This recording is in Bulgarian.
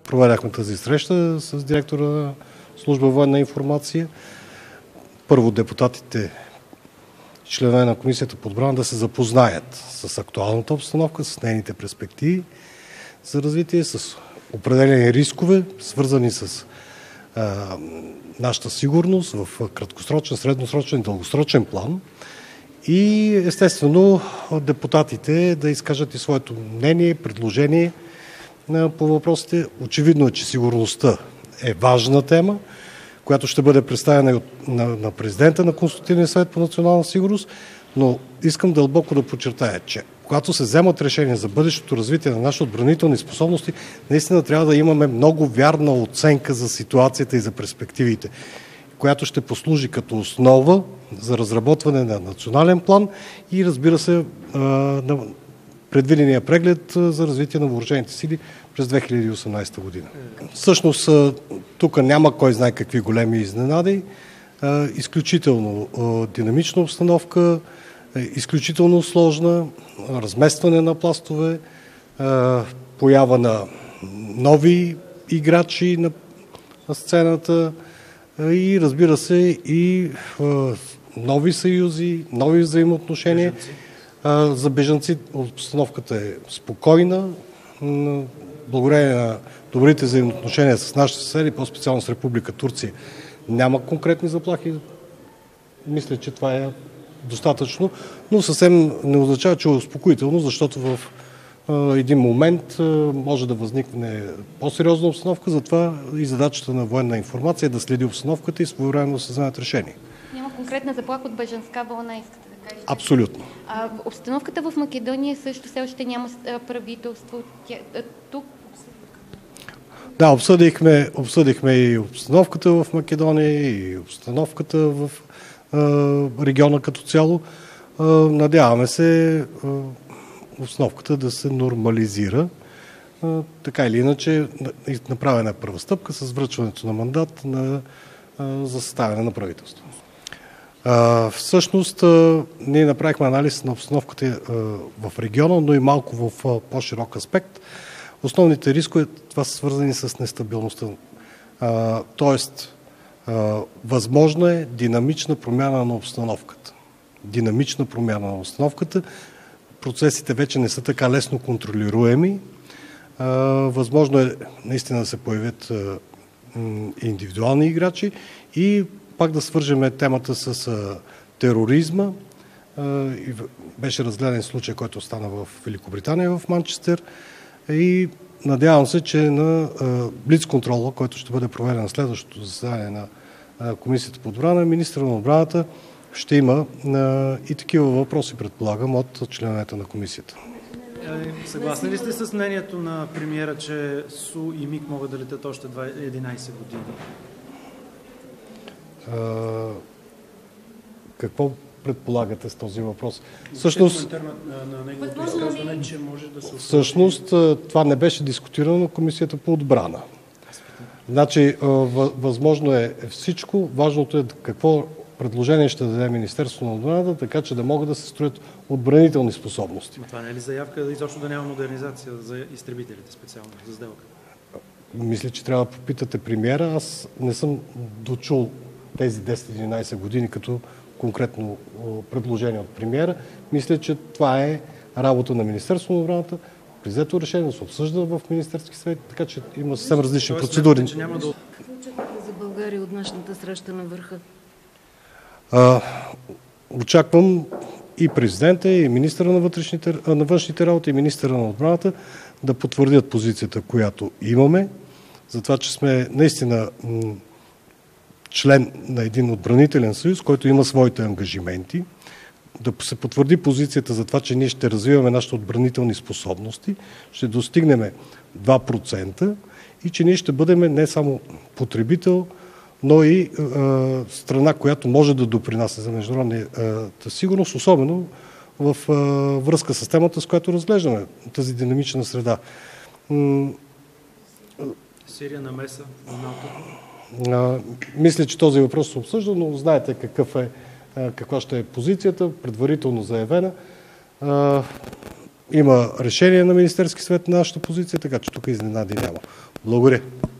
проведахме тази среща с директора на служба военна информация. Първо депутатите, членове на Комисията по отбрана, да се запознаят с актуалната обстановка, с нейните перспективи за развитие, с определени рискове, свързани с нашата сигурност в краткосрочен, средносрочен и дългосрочен план. И естествено депутатите да изкажат и своето мнение, предложение по въпросите. Очевидно е, че сигурността е важна тема, която ще бъде представена на президента на Консултативния съвет по национална сигурност, но искам дълбоко да подчертая, че когато се вземат решения за бъдещото развитие на нашите отбранителни способности, наистина трябва да имаме много вярна оценка за ситуацията и за перспективите, която ще послужи като основа за разработване на национален план и, разбира се, на предвидения преглед за развитие на въоръжените сили през 2018 година. Всъщност тук няма кой знае какви големи изненади. Изключително динамична обстановка, изключително сложна, разместване на пластове, поява на нови играчи на сцената и, разбира се, и нови съюзи, нови взаимоотношения. За бежанци обстановката е спокойна. Благодарение на добрите взаимоотношения с нашите съседи, по-специално с Република Турция, няма конкретни заплахи. Мисля, че това е достатъчно, но съвсем не означава, че е успокоително, защото в един момент може да възникне по-сериозна обстановка, затова и задачата на военна информация е да следи обстановката и своевременно да се вземат решения. Няма конкретна заплаха от бежанска вълна, искате да кажете? Абсолютно. Обстановката в Македония също все още няма правителство. Тук Да, обсъдихме и обстановката в Македония, и обстановката в региона като цяло. Надяваме се обстановката да се нормализира. Така или иначе, направена е първа стъпка с връчването на мандат за съставяне на правителство. Всъщност, ние направихме анализ на обстановката в региона, но и малко в по-широк аспект. Основните рискове това са свързани с нестабилността. Тоест, възможно е динамична промяна на обстановката. Динамична промяна на обстановката. Процесите вече не са така лесно контролируеми. Възможно е наистина да се появят индивидуални играчи и пак да свържеме темата с тероризма. Беше разгледан случай, който стана в Великобритания, в Манчестър. И надявам се, че на блицконтрола, който ще бъде проведен на следващото заседание на Комисията по отбрана, министъра на отбраната ще има и такива въпроси, предполагам, от членовете на комисията. Съгласни ли сте с мнението на премиера, че СУ и МиГ могат да летят още 11 години? Какво предполагате с този въпрос? Всъщност това не беше дискутирано на Комисията по отбрана. Значи, възможно е всичко. Важното е какво предложение ще даде Министерството на отбраната, така че да могат да се строят отбранителни способности. Но това не е ли заявка изобщо да няма модернизация за изтребителите специално, за сделка? Мисля, че трябва да попитате премиера. Аз не съм дочул тези 10-11 години като конкретно предложение от премиера. Мисля, че това е работа на Министерството на отбраната. При взето решение да се обсъжда в Министерски съвет, така че има съвсем различни процедури. Какво очаквате за България от днешната среща на върха? Очаквам и президента, и министъра на външните работи, и министъра на отбраната да потвърдят позицията, която имаме, за това, че сме наистина член на един отбранителен съюз, който има своите ангажименти, да се потвърди позицията за това, че ние ще развиваме нашите отбранителни способности, ще достигнем 2% и че ние ще бъдем не само потребител, но и страна, която може да допринася за международната сигурност, особено в връзка с темата, с която разглеждаме тази динамична среда. Сирия намеса на НАТО? Мисля, че този въпрос се обсъжда, но знаете каква ще е позицията, предварително заявена. Има решение на Министерски съвет на нашата позиция, така че тук изненади няма. Благодаря.